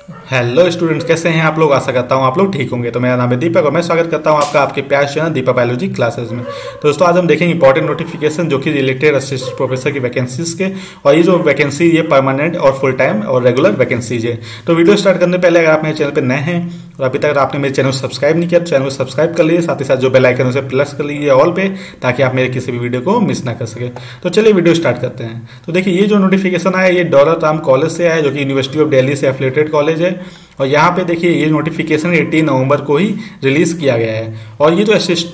Hello students, कैसे हैं आप लोग। आशा करता हूं आप लोग ठीक होंगे। तो मेरा नाम है दीपक और मैं स्वागत करता हूं आपका आपके प्यार चैनल दीपक बायोलॉजी क्लासेस में। तो दोस्तों आज हम देखेंगे इंपॉर्टेंट नोटिफिकेशन जो कि रिलेटेड असिस्टेंट प्रोफेसर की वैकेंसीज के, और ये जो वैकेंसी ये परमानेंट और फुल टाइम और रेगुलर वैकेंसीज है। तो वीडियो स्टार्ट करने पहले अगर आप मेरे चैनल पर नए हैं और अभी तक आपने मेरे चैनल को सब्सक्राइब नहीं किया तो चैनल को सब्सक्राइब कर लीजिए, साथ ही साथ जो बेल आइकन उसे प्रेस कर लीजिए ऑल पे, ताकि आप मेरे किसी भी वीडियो को मिस ना कर सके। तो चलिए वीडियो स्टार्ट करते हैं। तो देखिए ये जो नोटिफिकेशन आया ये डॉलर राम कॉलेज से आया, जो कि यूनिवर्सिटी ऑफ दिल्ली से एफिलिएटेड कॉलेज है। और यहाँ पे देखिए ये नोटिफिकेशन 18 नवंबर को ही रिलीज किया गया है। और ये जो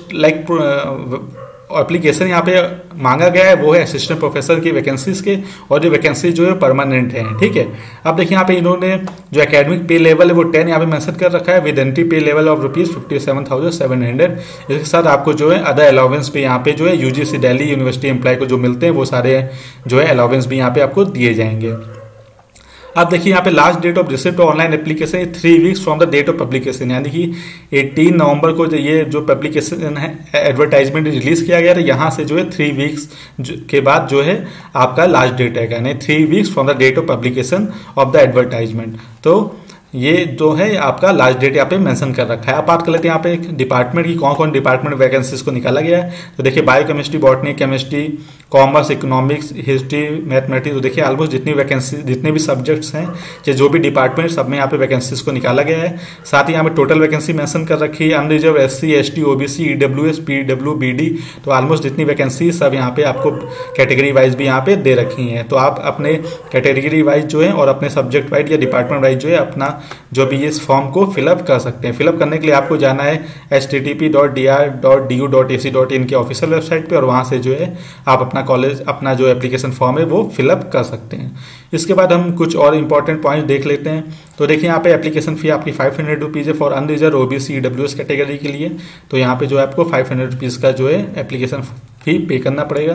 एप्लीकेशन यहाँ पे मांगा गया है वो है असिस्टेंट प्रोफेसर की वैकेंसीज के, और जो वैकेंसी जो है परमानेंट है। ठीक है, अब देखिए यहाँ पे इन्होंने जो एकेडमिक पे लेवल है वो 10 यहाँ पे मेंशन कर रखा है, with entry pay level of ₹57,700। इसके साथ आपको जो है अदर अलाउंस भी यहाँ पे जो है यूजीसी दिल्ली यूनिवर्सिटी एम्प्लॉय को जो मिलते हैं वो सारे जो है अलाउंस भी यहाँ पे आपको दिए जाएंगे। अब देखिए यहाँ पे last date of receipt online application है 3 weeks from the date of publication, यानी कि 18 नवंबर को ये जो पब्लिकेशन है एडवर्टाइजमेंट रिलीज किया गया था, यहाँ से जो है 3 वीक्स के बाद जो है आपका लास्ट डेट है, यानी 3 weeks from the date of publication of the advertisement. तो ये जो है आपका लास्ट डेट यहाँ पे मेंशन कर रखा है। अब बात कर लेते हैं यहाँ पे एक डिपार्टमेंट की, कौन कौन डिपार्टमेंट वैकेंसीज को निकाला गया है। तो देखिए biochemistry, botany, chemistry, commerce, economics, history, mathematics. तो देखिए ऑलमोस्ट जितनी वैकेंसी जितने भी सब्जेक्ट्स हैं चाहे जो भी डिपार्टमेंट, सब में यहाँ पे वैकेंसीज को निकाला गया है। साथ ही यहाँ पे टोटल वैकेंसी मेंशन कर रखी है, unreserved SC, ST, OBC, EWS, PWBD। तो ऑलमोस्ट जितनी वैकेंसी सब यहाँ पे आपको कैटेगरी वाइज भी यहाँ पे दे रखी हैं। तो आप अपने कैटेगरी वाइज जो है और अपने सब्जेक्ट वाइज या डिपार्टमेंट वाइज जो है अपना जो भी इस फॉर्म को फिलअप कर सकते हैं। फिलअप करने के लिए आपको जाना है http.dr.du.ac.in के ऑफिशियल वेबसाइट पे, और वहां से जो है आप अपना जो एप्लीकेशन फॉर्म है वो फिलअप कर सकते हैं। इसके बाद हम कुछ और इंपॉर्टेंट पॉइंट देख लेते हैं। तो देखिए यहाँ पे एप्लीकेशन फी आपकी 500 रुपीज़ है for unreserved OBC EWS category के लिए। तो यहाँ पे जो है आपको 500 रुपीज़ का जो है एप्लीकेशन फी पे करना पड़ेगा।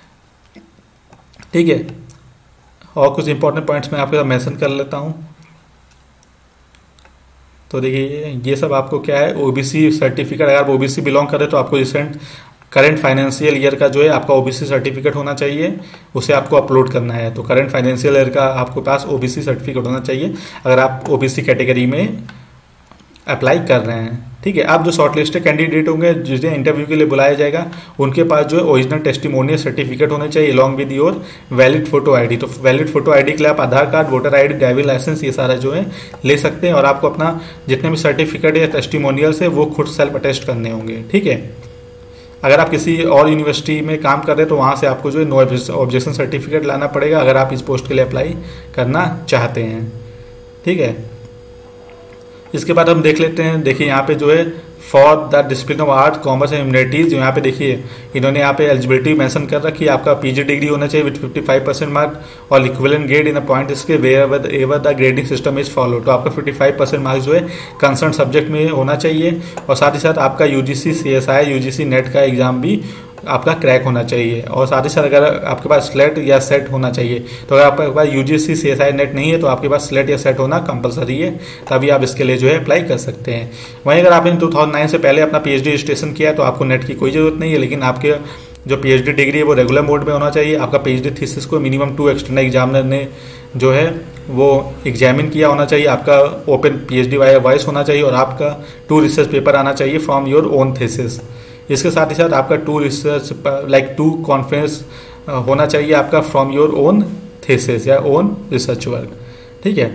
ठीक है, और कुछ इंपॉर्टेंट पॉइंट्स मैं आपके साथ मेंशन कर लेता हूँ। तो देखिए ये सब आपको क्या है, OBC सर्टिफिकेट, अगर आप OBC बिलोंग करें तो आपको रिसेंट करंट फाइनेंशियल ईयर का जो है आपका OBC सर्टिफिकेट होना चाहिए, उसे आपको अपलोड करना है। तो करंट फाइनेंशियल ईयर का आपके पास OBC सर्टिफिकेट होना चाहिए अगर आप OBC कैटेगरी में अप्लाई कर रहे हैं। ठीक है, आप जो शॉर्टलिस्टेड कैंडिडेट होंगे जिन्हें इंटरव्यू के लिए बुलाया जाएगा उनके पास जो है ओरिजिनल टेस्टिमोनियल सर्टिफिकेट होने चाहिए along with your valid photo ID. तो वैलिड फोटो आईडी के लिए आप Aadhaar card, voter ID, driving licence ये सारा जो है ले सकते हैं, और आपको अपना जितने भी सर्टिफिकेट या टेस्टिमोनियल्स है वो खुद सेल्फ अटेस्ट करने होंगे। ठीक है, अगर आप किसी और यूनिवर्सिटी में काम कर रहे हैं तो वहाँ से आपको जो है नो ऑब्जेक्शन सर्टिफिकेट लाना पड़ेगा अगर आप इस पोस्ट के लिए अप्लाई करना चाहते हैं। ठीक है, इसके बाद हम देख लेते हैं। देखिए यहाँ पे जो है for the discipline of art, commerce and humanities, जो यहाँ पे देखिए इन्होंने यहाँ पे एलिजिबिलिटी मेंशन कर रखी है। आपका PG डिग्री होना चाहिए विद 55% मार्क और equivalent grade in a point इसके where the grading system is follow. तो आपका 55% मार्क्स जो है कंसर्न सब्जेक्ट में होना चाहिए, और साथ ही साथ आपका UGC CSI UGC नेट का एग्जाम भी आपका क्रैक होना चाहिए, और साथ ही साथ अगर आपके पास स्लेट या सेट होना चाहिए। तो अगर आपके पास UGC CSI नेट नहीं है तो आपके पास स्लेट या सेट होना कंपलसरी है, तभी आप इसके लिए जो है अप्लाई कर सकते हैं। वहीं अगर आपने 2009 से पहले अपना PhD रजिस्ट्रेशन किया है तो आपको नेट की कोई ज़रूरत नहीं है, लेकिन आपके जो PhD डिग्री है वो रेगुलर मोड में होना चाहिए। आपका PhD थीसिस को मिनिमम 2 एक्सटर्नल एग्जामिनर ने जो है वो एग्जामिन किया होना चाहिए। आपका ओपन PhD वॉइस होना चाहिए, और आपका 2 रिसर्च पेपर आना चाहिए फ्रॉम योर ओन थीसिस। इसके साथ ही साथ आपका 2 रिसर्च 2 कॉन्फ्रेंस होना चाहिए आपका फ्रॉम योर ओन थीसिस या ओन रिसर्च वर्क। ठीक है,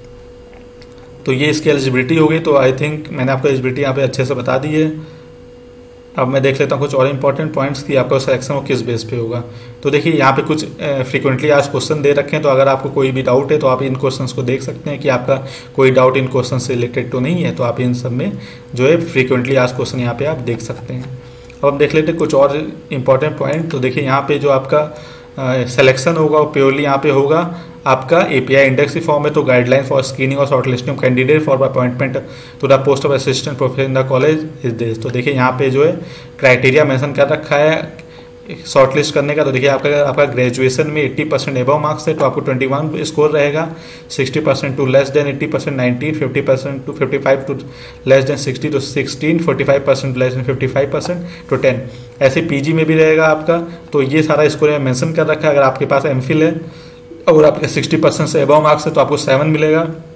तो ये इसकी एलिजिबिलिटी हो गई। तो आई थिंक मैंने आपको एलिजिबिलिटी यहाँ पे अच्छे से बता दी है। अब मैं देख लेता हूँ कुछ और इंपॉर्टेंट पॉइंट्स की आपका सिलेक्शन वो किस बेस पे होगा। तो देखिए यहाँ पे कुछ फ्रीक्वेंटली आज क्वेश्चन दे रखे हैं, तो अगर आपको कोई भी डाउट है तो आप इन क्वेश्चंस को देख सकते हैं कि आपका कोई डाउट इन क्वेश्चन से रिलेटेड तो नहीं है। तो आप इन सब में जो है फ्रीक्वेंटली आज क्वेश्चन यहाँ पे आप देख सकते हैं। अब हम देख लेते हैं कुछ और इंपॉर्टेंट पॉइंट। तो देखिए यहाँ पे जो आपका सिलेक्शन होगा वो प्योरली यहाँ पे होगा आपका API इंडेक्स की फॉर्म है। तो गाइडलाइन फॉर स्क्रीनिंग और short listing candidate for appointment to the post of assistant professor in the college is this. तो देखिए यहाँ पे जो है क्राइटेरिया मेंशन कर रखा है शॉर्ट लिस्ट करने का। तो देखिए आपका ग्रेजुएशन में 80% एबव मार्क्स है तो आपको 21 स्कोर रहेगा, 60% to less than 80% 19, 50% to 55 to less than 60 तो 16, 45% लेस देन 55% तो 10। ऐसे PG में भी रहेगा आपका। तो ये सारा स्कोर मेंशन कर रखा है। अगर आपके पास MPhil है और आपके 60% से एबव मार्क्स है तो आपको 7 मिलेगा,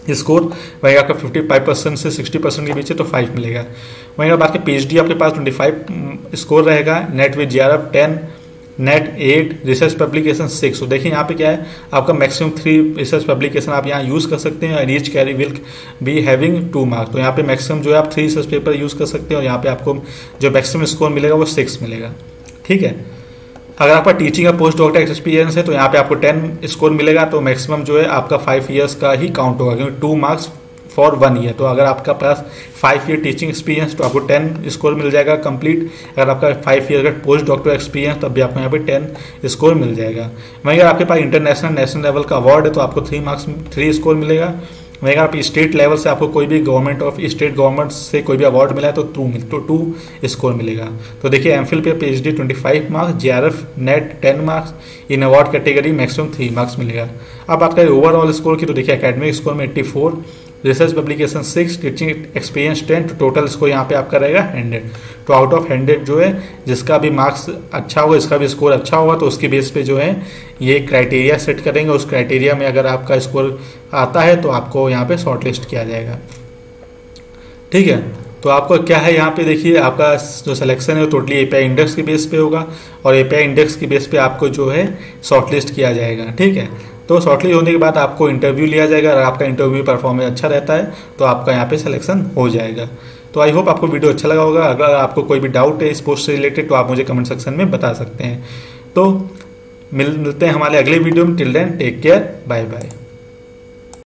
स्कोर, वहीं आपका 55% से 60% के बीच है तो 5 मिलेगा। वहीं अगर बात करें पीएचडी आपके पास 25 स्कोर रहेगा, NET with JRF 10, NET 8, research publication 6। तो देखिए यहाँ पे क्या है, आपका मैक्सिमम 3 रिसर्च पब्लिकेशन आप यहाँ यूज़ कर सकते हैं। Each carry will be having 2 marks. तो यहाँ पे मैक्सिमम जो है आप 3 रिसर्च पेपर यूज़ कर सकते हैं और यहाँ पे आपको जो मैक्सिमम स्कोर मिलेगा वो 6 मिलेगा। ठीक है, अगर आपका टीचिंग या पोस्ट डॉक्टर एक्सपीरियंस है तो यहाँ पे आपको 10 स्कोर मिलेगा, तो मैक्सिमम जो है आपका 5 ईयर्स का ही काउंट होगा, क्योंकि 2 मार्क्स फॉर 1 ईयर। तो अगर आपका पास 5 ईयर टीचिंग एक्सपीरियंस तो आपको 10 स्कोर मिल जाएगा कंप्लीट। अगर आपका 5 ईयर का पोस्ट डॉक्टर एक्सपीरियंस तब भी आपको यहाँ पे 10 स्कोर मिल जाएगा। वहीं अगर आपके पास इंटरनेशनल नेशनल लेवल का अवार्ड है तो आपको 3 स्कोर मिलेगा। वहीं अगर आप स्टेट लेवल से आपको कोई भी गवर्नमेंट से कोई भी अवार्ड मिला है तो 2 स्कोर मिलेगा। तो देखिए एमफिल पे PhD 25 marks, JRF NET 10 marks, in award category maximum 3 marks मिलेगा। अब बात करें ओवरऑल स्कोर की तो देखिए एकेडमिक स्कोर में 84, रिसर्च पब्लिकेशन 6, टीचिंग एक्सपीरियंस 10, तो टोटल स्कोर यहाँ पे आपका रहेगा 100। तो आउट ऑफ 100 जो है जिसका भी मार्क्स अच्छा होगा, इसका भी स्कोर अच्छा होगा, तो उसके बेस पे जो है ये क्राइटेरिया सेट करेंगे। उस क्राइटेरिया में अगर आपका स्कोर आता है तो आपको यहाँ पे शॉर्ट लिस्ट किया जाएगा। ठीक है, तो आपको क्या है यहाँ पे देखिए आपका जो सिलेक्शन है वो टोटली एपीआई इंडेक्स के बेस पे होगा और एपीआई इंडेक्स के बेस पे आपको जो है शॉर्ट लिस्ट किया जाएगा। ठीक है, तो शॉर्टलिस्ट होने के बाद आपको इंटरव्यू लिया जाएगा। अगर आपका इंटरव्यू परफॉर्मेंस अच्छा रहता है तो आपका यहाँ पे सिलेक्शन हो जाएगा। तो आई होप आपको वीडियो अच्छा लगा होगा। अगर आपको कोई भी डाउट है इस पोस्ट से रिलेटेड तो आप मुझे कमेंट सेक्शन में बता सकते हैं। तो मिलते हैं हमारे अगले वीडियो में। Till then take care, bye bye.